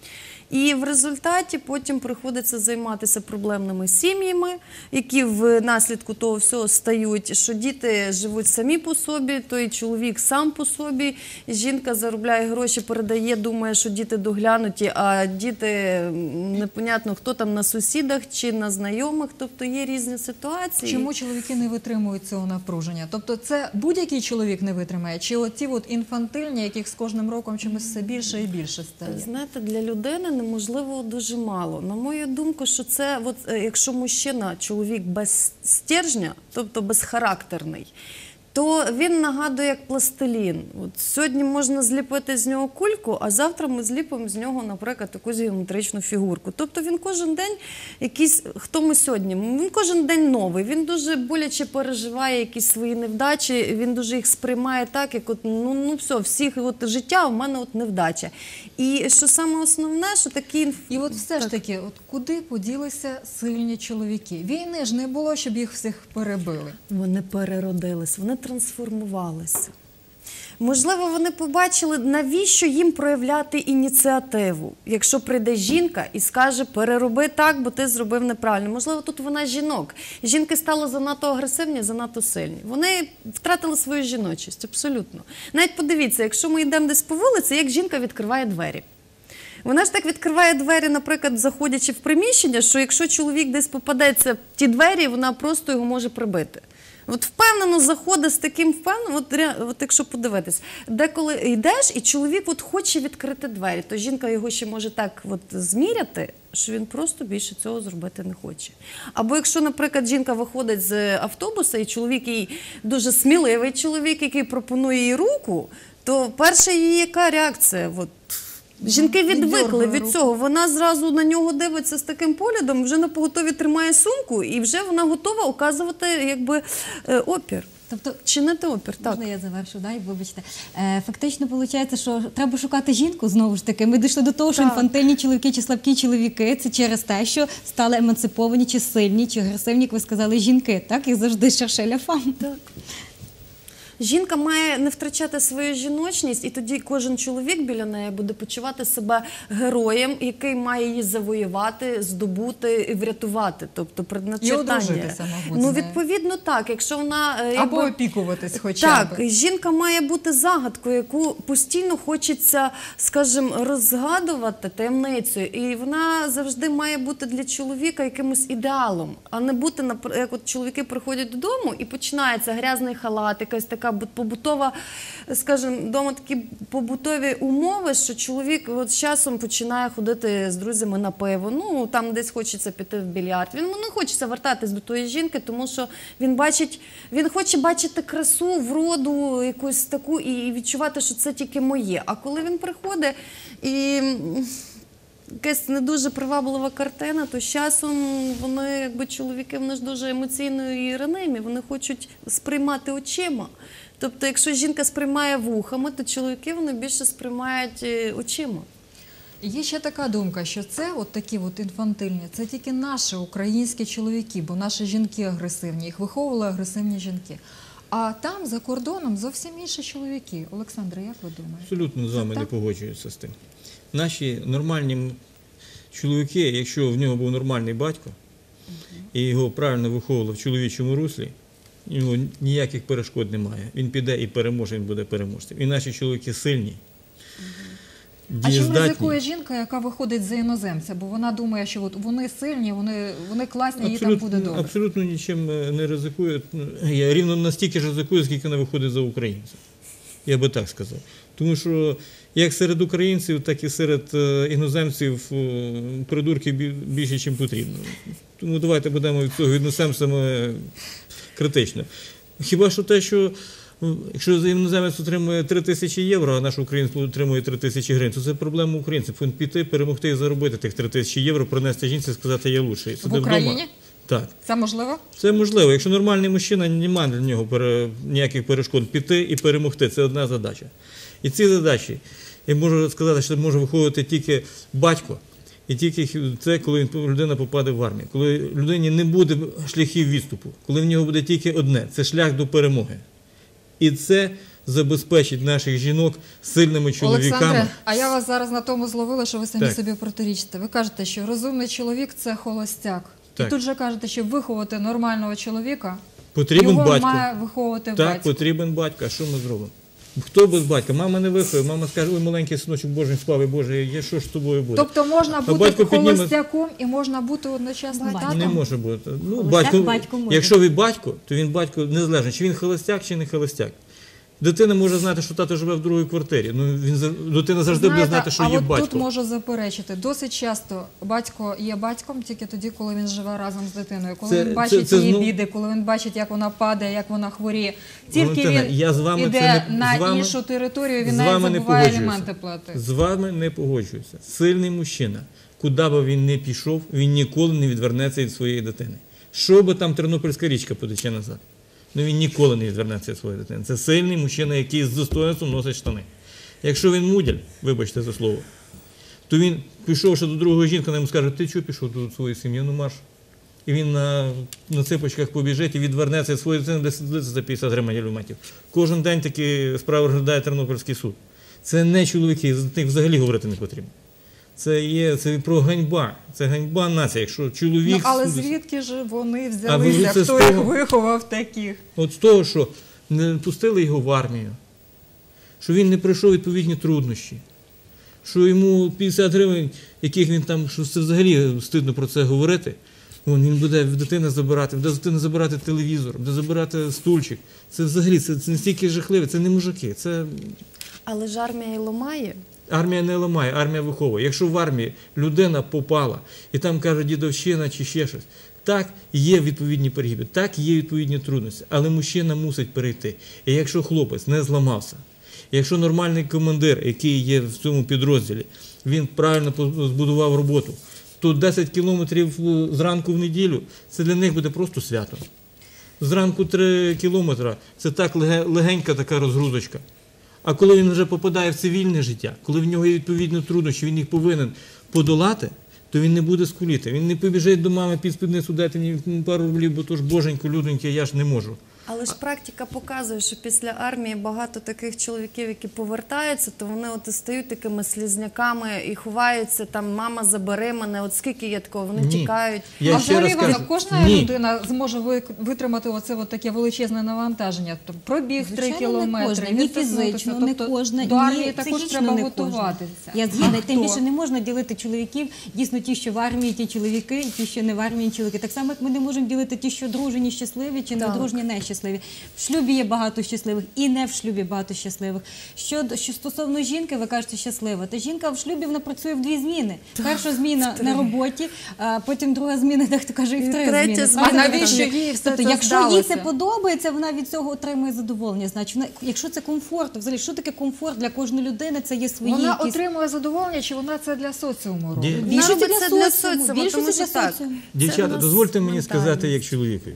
І в результаті потім приходиться займатися проблемними сім'ями, які в наслідку того всього стають, що діти живуть самі по собі, той чоловік сам по собі, і жінка заробляє гроші, передає, думає, що діти доглянуті, а діти м, непонятно, хто там на сусідах чи на знайомих, тобто є різні ситуації. Чому чоловіки не витримують цього напруження? Тобто це будь-який чоловік не витримає? Чи от ті от інфантильні, яких з кожним роком чимось все більше і більше стає? Знаєте, для людини неможливо дуже мало. На мою думку, що це, от, е, якщо мужчина, чоловік без стержня, тобто безхарактерний, то він нагадує як пластилін. От сьогодні можна зліпити з нього кульку, а завтра ми зліпимо з нього, наприклад, якусь геометричну фігурку. Тобто він кожен день якийсь, хто ми сьогодні, він кожен день новий, він дуже боляче переживає якісь свої невдачі, він дуже їх сприймає так, як от, ну, ну все, всіх от, життя в мене от невдача. І що саме основне, що такі... І от все ж таки, от куди поділися сильні чоловіки? Війни ж не було, щоб їх всіх перебили. Вони переродились, вони трансформувалися. Можливо, вони побачили, навіщо їм проявляти ініціативу, якщо прийде жінка і скаже, перероби так, бо ти зробив неправильно. Можливо, тут вона жінок. Жінки стали занадто агресивні, занадто сильні. Вони втратили свою жіночість, абсолютно. Навіть подивіться, якщо ми йдемо десь по вулиці, як жінка відкриває двері. Вона ж так відкриває двері, наприклад, заходячи в приміщення, що якщо чоловік десь попадеться в ті двері, вона просто його може прибити. От впевнено заходить з таким впевненим, от, ре- от якщо подивитись, деколи йдеш і чоловік от хоче відкрити двері, то жінка його ще може так от зміряти, що він просто більше цього зробити не хоче. Або якщо, наприклад, жінка виходить з автобуса і чоловік їй дуже сміливий чоловік, який пропонує їй руку, то перша її яка реакція? От, жінки відвикли Віддьоргує від руку. цього, вона зразу на нього дивиться з таким поглядом, вже на поготові тримає сумку і вже вона готова оказувати якби е, опір. Тобто, чинити опір, так. Можна я завершу, да, і вибачте. Е, фактично, виходить, що треба шукати жінку, знову ж таки. Ми дійшли до того, що Так. інфантильні чоловіки чи слабкі чоловіки – це через те, що стали емансиповані, чи сильні, чи агресивні, як ви сказали, жінки. Так? І завжди шершеля фам. Так. Жінка має не втрачати свою жіночність, і тоді кожен чоловік біля неї буде почувати себе героєм, який має її завоювати, здобути і врятувати. Тобто предначертання. І одружитися, мабуть, Ну, з нею. відповідно, так. Якщо вона... е, Або якби- опікуватись хоча Так, б. жінка має бути загадкою, яку постійно хочеться, скажімо, розгадувати таємницею. І вона завжди має бути для чоловіка якимось ідеалом, а не бути, напр- як от чоловіки приходять додому і починається грязний халат, якась така бу- побутова, скажімо, вдома такі побутові умови, що чоловік от з часом починає ходити з друзями на пиво. Ну, там десь хочеться піти в більярд. Він не хочеться вертатись до тої жінки, тому що він бачить, він хоче бачити красу, вроду, якусь таку, і відчувати, що це тільки моє. А коли він приходить і м, якась не дуже приваблива картина, то з часом вони, якби чоловіки, вони ж дуже емоційно і ранимі, вони хочуть сприймати очима. Тобто, якщо жінка сприймає вухами, то чоловіки вони більше сприймають е, очима. Є ще така думка, що це от такі от інфантильні, це тільки наші українські чоловіки, бо наші жінки агресивні, їх виховували агресивні жінки. А там, за кордоном, зовсім інші чоловіки. Олександре, як ви думаєте? Абсолютно з вами не погоджуюся з тим. Наші нормальні м- Чоловіки, якщо в нього був нормальний батько, і його правильно виховували в чоловічому руслі, у нього ніяких перешкод немає. Він піде і переможе, він буде переможцем. І наші чоловіки сильні, А чим дієздатні. ризикує жінка, яка виходить за іноземця? Бо вона думає, що от вони сильні, вони, вони класні, їй там буде добре. Абсолютно нічим не ризикує. Я рівно настільки ж ризикую, скільки вона виходить за українця. Я би так сказав. Тому що як серед українців, так і серед іноземців придурків більше, ніж потрібно. Тому давайте будемо від цього відносимося критично. Хіба що те, що якщо іноземець отримує три тисячі євро, а наш українець отримує три тисячі гривень, то це проблема українців. Він піти, перемогти і заробити тих три тисячі євро, принести жінці і сказати, я лучший. В Україні? Так. Це можливо? Це можливо. Якщо нормальний мужчина, немає для нього пере... ніяких перешкод. Піти і перемогти – це одна задача. І ці задачі, я можу сказати, що може виховувати тільки батько, і тільки це, коли людина попаде в армію. Коли людині не буде шляхів відступу, коли в нього буде тільки одне – це шлях до перемоги. І це забезпечить наших жінок сильними чоловіками. Олександре, а я вас зараз на тому зловила, що ви самі Так. собі протирічите. Ви кажете, що розумний чоловік – це холостяк. Так. І тут же кажете, щоб виховати нормального чоловіка, Потрібен його батько. має виховувати Так, батько. потрібен батько. А що ми зробимо? Хто без батька? Мама не виховує, мама скаже, ой, маленький синочок, Боже, слави Боже, я що ж з тобою буде? Тобто можна А бути батько підніме- холостяком і можна бути одночасно татом? Не може бути. Ну, Холостяк батько, батько може. якщо він батько, то він батько незалежно, чи він холостяк, чи не холостяк. Дитина може знати, що тато живе в другій квартирі. Ну, він, за- дитина завжди Знаєте, буде знати, що а є от батько. тут можу заперечити. Досить часто батько є батьком тільки тоді, коли він живе разом з дитиною. Коли Це- він бачить це- це її знов- біди, коли він бачить, як вона падає, як вона хворіє. Тільки Валентина, він я з вами іде це не- на з вами- іншу територію, він з навіть вами не забуває погоджуюся. аліменти платити. З вами не погоджуюся. Сильний мужчина, куди би він не пішов, він ніколи не відвернеться від своєї дитини. Що би там Тернопільська річка потече назад, ну він ніколи не відвернеться від своєї дитини. Це сильний мужчина, який з достоинством носить штани. Якщо він муділь, вибачте за слово, то він, пішовши до другої жінки, вона йому скаже, ти чого пішов до своєї сім'ї, ну марш. І він на, на ципочках побіжить і відвернеться від своєї дитини, де сидиться за п'ятдесят гривень аліментів. Кожен день такі справи розглядає Тернопільський суд. Це не чоловіки, за них взагалі говорити не потрібно. Це є це про ганьба, це ганьба нації, якщо чоловік... Ну, але судить- звідки ж вони А взялися? ви це з Хто їх того- виховав таких? От з того, що не пустили його в армію, що він не пройшов відповідні труднощі, що йому п'ятдесят гривень, яких він там, що це взагалі стидно про це говорити, вон, він буде в дитини забирати, буде з дитини забирати телевізор, буде забирати стульчик. Це взагалі, це, це настільки жахливе, це не мужики, це Але ж армія і ламає. армія не ламає, армія виховує. Якщо в армії людина попала, і там каже дідовщина чи ще щось, так, є відповідні перегиби, так, є відповідні трудності, але мужчина мусить перейти. І якщо хлопець не зламався, якщо нормальний командир, який є в цьому підрозділі, він правильно збудував роботу, то десять кілометрів зранку в неділю – це для них буде просто свято. Зранку три кілометри – це так легенька така розгрузочка. А коли він вже попадає в цивільне життя, коли в нього є відповідні труднощі, він їх повинен подолати, то він не буде скуліти. Він не побіжить до мами під спідницю, дайте мені пару рублів, бо то ж боженько, людоньке, я ж не можу. Але ж практика показує, що після армії багато таких чоловіків, які повертаються, то вони от і стають такими слізняками і ховаються, там, мама забери мене, от скільки є такого, вони Ні. тікають. Я а ще раз взагалі кажу, кожна ні. людина зможе ви- витримати оце от таке величезне навантаження. Тобто пробіг три Звичайно, кілометри, не кожна, ні відтиснутися. фізично, не Тобто кожна, до армії ні також психічно треба не готуватися. кожна. Я згідна, А тим хто? більше не можна ділити чоловіків, дійсно ті, що в армії, ті чоловіки, і ті, що не в армії чоловіки. Так само, як ми не можемо ділити ті, що дружені щасливі, чи Так. недружні нещасливі. В шлюбі є багато щасливих, і не в шлюбі багато щасливих. Що, що стосовно жінки, ви кажете, щаслива. Та жінка в шлюбі, вона працює в дві зміни. Перша зміна на роботі, а потім друга зміна, дехто каже, і в І три третя зміни. зміна. А навіщо їй все Тобто, це якщо їй здалося? це подобається, вона від цього отримує задоволення. Значить, вона, якщо це комфорт, взагалі, що таке комфорт для кожної людини, це є свої Вона якісь... отримує задоволення, чи вона це для соціуму робить? Ді- Більшості Вона робить це для соціуму, соціуму, більшості тому що для так. соціуму. Це в Дівчата, нас дозвольте мені ментальність. сказати як чоловікові.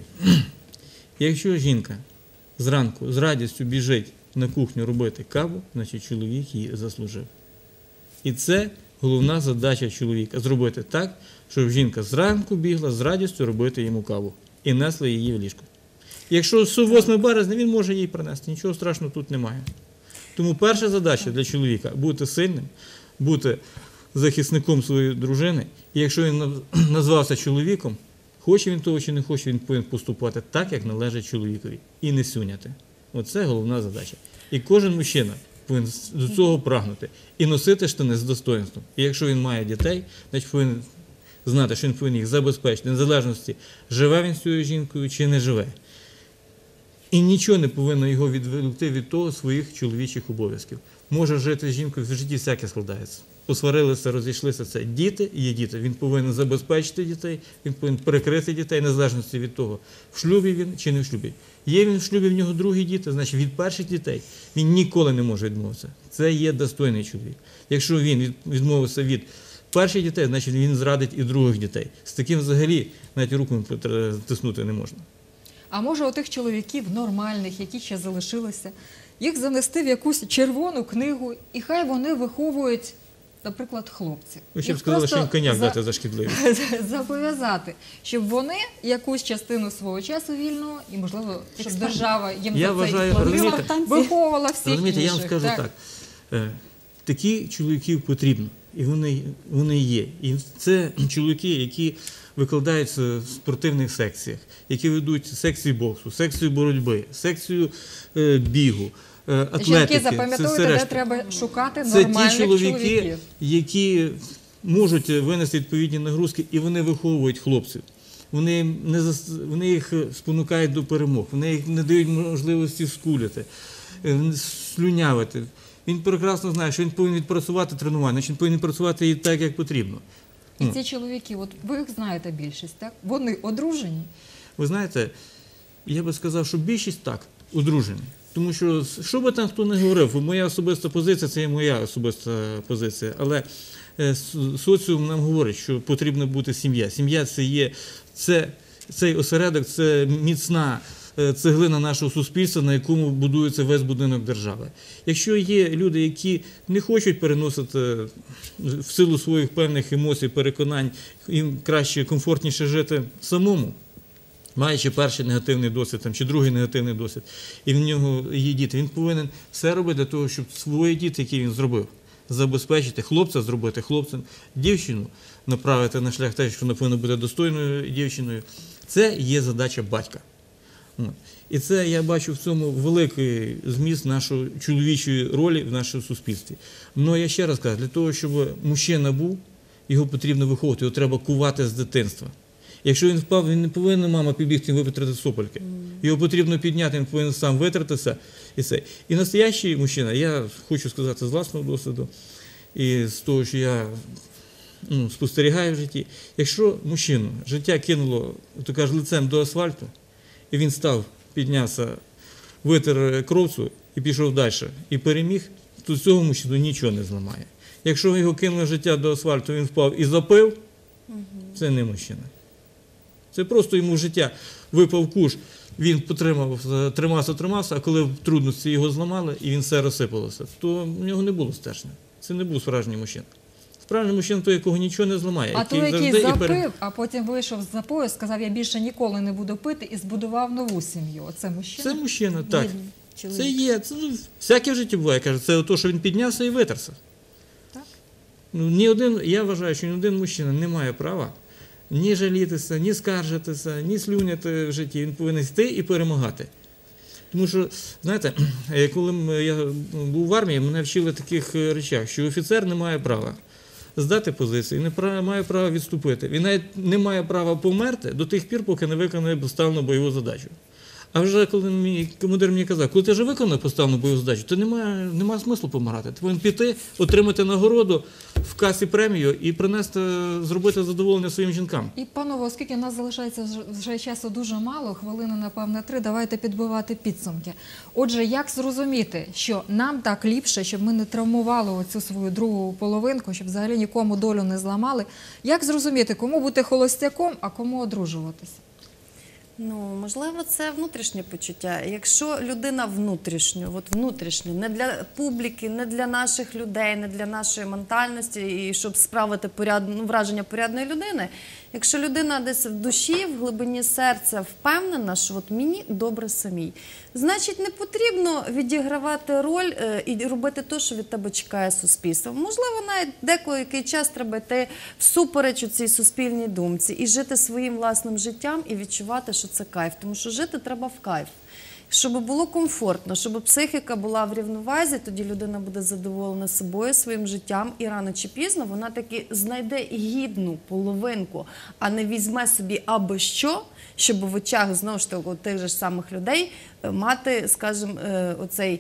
Якщо жінка зранку з радістю біжить на кухню робити каву, значить чоловік її заслужив. І це головна задача чоловіка – зробити так, щоб жінка зранку бігла з радістю робити йому каву і несла її в ліжко. Якщо восьмого березня, він може їй принести, нічого страшного тут немає. Тому перша задача для чоловіка – бути сильним, бути захисником своєї дружини, і якщо він назвався чоловіком, хоче він того чи не хоче, він повинен поступати так, як належить чоловікові, і не сюняти. Оце головна задача. І кожен мужчина повинен до цього прагнути і носити штани з достоинством. І якщо він має дітей, значить повинен знати, що він повинен їх забезпечити, незалежності, живе він з цією жінкою чи не живе. І нічого не повинно його відволікти від того своїх чоловічих обов'язків. Може жити з жінкою, в житті всяке складається. Посварилися, розійшлися, це діти є діти. Він повинен забезпечити дітей, він повинен перекрити дітей, незалежно від того, в шлюбі він чи не в шлюбі. Є він в шлюбі, в нього другі діти, значить від перших дітей він ніколи не може відмовитися. Це є достойний чоловік. Якщо він відмовився від перших дітей, значить він зрадить і других дітей. З таким взагалі навіть руку тиснути не можна. А може у тих чоловіків нормальних, які ще залишилися, їх занести в якусь червону книгу, і хай вони виховують, наприклад, хлопців. Ви ще б Їх сказали, що їм просто коняк за- дати за шкідливість. Зобов'язати, щоб вони якусь частину свого часу вільного, і, можливо, щоб держава їм Я за це вважаю, і платила, розумієте, виховувала всіх Розумієте, я інших. вам скажу так. Е, Такі чоловіків потрібно, і вони, вони є. І це чоловіки, які викладаються в спортивних секціях, які ведуть секцію боксу, секцію боротьби, секцію е, бігу, е, атлетики. Жінки, це запам'ятовуйте, все де решта. треба шукати Це нормальних ті чоловіки, чоловіків. які можуть винести відповідні нагрузки, і вони виховують хлопців. Вони, не, зас- вони їх спонукають до перемог, вони їх не дають можливості скуляти, е, слюнявити. Він прекрасно знає, що він повинен відпрацювати тренування, що він повинен працювати і так, як потрібно. І ці чоловіки, от ви їх знаєте більшість, так? Вони одружені. Ви знаєте, я би сказав, що більшість так, одружені. Тому що, що би там хто не говорив, моя особиста позиція – це є моя особиста позиція. Але е, соціум нам говорить, що потрібно бути сім'я. Сім'я – це є, це, цей осередок, це міцна е, цеглина нашого суспільства, на якому будується весь будинок держави. Якщо є люди, які не хочуть переносити в силу своїх певних емоцій, переконань, їм краще, комфортніше жити самому, маючи перший негативний досвід там, чи другий негативний досвід, і в нього є діти, він повинен все робити для того, щоб свої діти, які він зробив, забезпечити, хлопця зробити хлопцем, дівчину направити на шлях те, що вона повинна бути достойною дівчиною. Це є задача батька. От. І це я бачу в цьому великий зміст нашої чоловічої ролі в нашому суспільстві. Але я ще раз кажу, для того, щоб мужчина був, його потрібно виховувати, його треба кувати з дитинства. Якщо він впав, він не повинен, мама, підбігти і витрати сопельки. Його потрібно підняти, він повинен сам витратитися. І це. І настоящий мужчина, я хочу сказати з власного досвіду, і з того, що я ну, спостерігаю в житті, якщо мужчину життя кинуло, то каже, лицем до асфальту, і він став, піднявся, витер кровцю і пішов далі, і переміг, то цього мужчину нічого не зламає. Якщо його кинуло життя до асфальту, він впав і запив, це не мужчина. Це просто йому життя випав куш, він потримав, тримався, тримався, а коли в трудності його зламали і він все розсипалося, то в нього не було стержня. Це не був справжній мужчина. Справжній мужчина – той, якого нічого не зламає. А той, який завжди і запив, пере- а потім вийшов з запою, сказав, я більше ніколи не буду пити, і збудував нову сім'ю. Оце мужчина? Це мужчина, так. Гідний чоловік. Це є. Це, ну, всяке в житті буває. Каже, це те, що він піднявся і витерся. Так. Ну, ні один, я вважаю, що ні один мужчина не має права ні жалітися, ні скаржитися, ні слюняти в житті. Він повинен йти і перемагати. Тому що, знаєте, коли я був в армії, мене вчили таких речах, що офіцер не має права здати позиції, не права- має права відступити. Він навіть не має права померти до тих пір, поки не виконає поставлену бойову задачу. А вже коли мій командир мені казав, коли ти вже виконав поставлену бойову задачу, то немає, немає смислу помирати. Ти повинен піти, отримати нагороду, в касі премію і принести, зробити задоволення своїм жінкам. І, панове, оскільки в нас залишається вже- вже часу дуже мало, хвилини, напевне, три, давайте підбивати підсумки. Отже, як зрозуміти, що нам так ліпше, щоб ми не травмували оцю свою другу половинку, щоб взагалі нікому долю не зламали? Як зрозуміти, кому бути холостяком, а кому одружуватися? Ну, можливо, це внутрішнє почуття. Якщо людина внутрішньо, от внутрішньо, не для публіки, не для наших людей, не для нашої ментальності, і щоб справити поряд... ну, враження порядної людини, Якщо людина десь в душі, в глибині серця впевнена, що от мені добре самій, значить не потрібно відігравати роль е, і робити те, що від тебе чекає суспільство. Можливо, навіть деколи час треба йти всупереч у цій суспільній думці і жити своїм власним життям і відчувати, що це кайф. Тому що жити треба в кайф. Щоб було комфортно, щоб психіка була в рівновазі, тоді людина буде задоволена собою, своїм життям, і рано чи пізно вона таки знайде гідну половинку, а не візьме собі аби що, щоб в очах, знову ж таки, тих же самих людей мати, скажімо, оцей,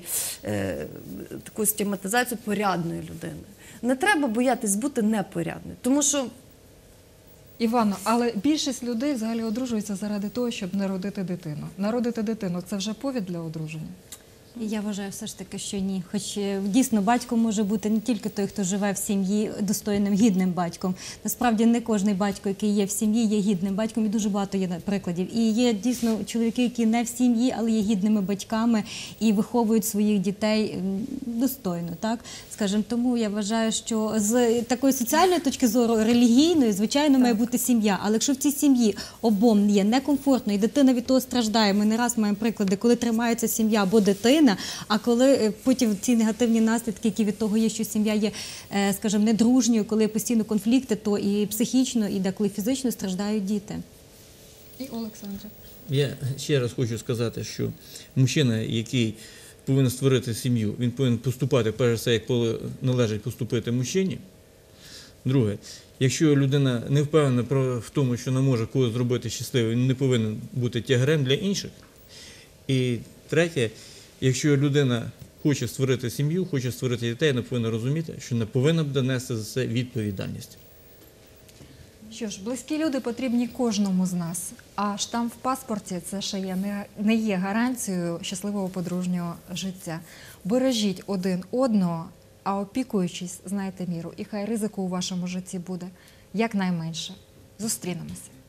таку стигматизацію порядної людини. Не треба боятись бути непорядною, тому що Івано, але більшість людей взагалі одружуються заради того, щоб народити дитину. Народити дитину – це вже повід для одруження? Я вважаю все ж таки, що ні. Хоч е, дійсно батько може бути не тільки той, хто живе в сім'ї достойним, гідним батьком. Насправді не кожний батько, який є в сім'ї, є гідним батьком, і дуже багато є прикладів. І є дійсно чоловіки, які не в сім'ї, але є гідними батьками і виховують своїх дітей м, достойно, так? Скажімо, тому я вважаю, що з такої соціальної точки зору, релігійної, звичайно, має бути сім'я. Але якщо в цій сім'ї обом є некомфортно, і дитина від того страждає, ми не раз маємо приклади, коли тримається сім'я або дитина, а коли потім ці негативні наслідки, які від того є, що сім'я є, скажімо, недружньою, коли є постійно конфлікти, то і психічно, і деколи фізично страждають діти. І Олександре. Я ще раз хочу сказати, що мужчина, який повинен створити сім'ю, він повинен поступати, перш за все, як належить поступити мужчині. Друге, якщо людина не впевнена в тому, що не може когось зробити щасливим, він не повинен бути тягарем для інших. І третє, якщо людина хоче створити сім'ю, хоче створити дітей, вона повинна розуміти, що не повинна буде нести за це відповідальність. Що ж, близькі люди потрібні кожному з нас, а штамп в паспорті – це ще є, не, не є гарантією щасливого подружнього життя. Бережіть один одного, а опікуючись, знайте міру. І хай ризику у вашому житті буде якнайменше. Зустрінемося.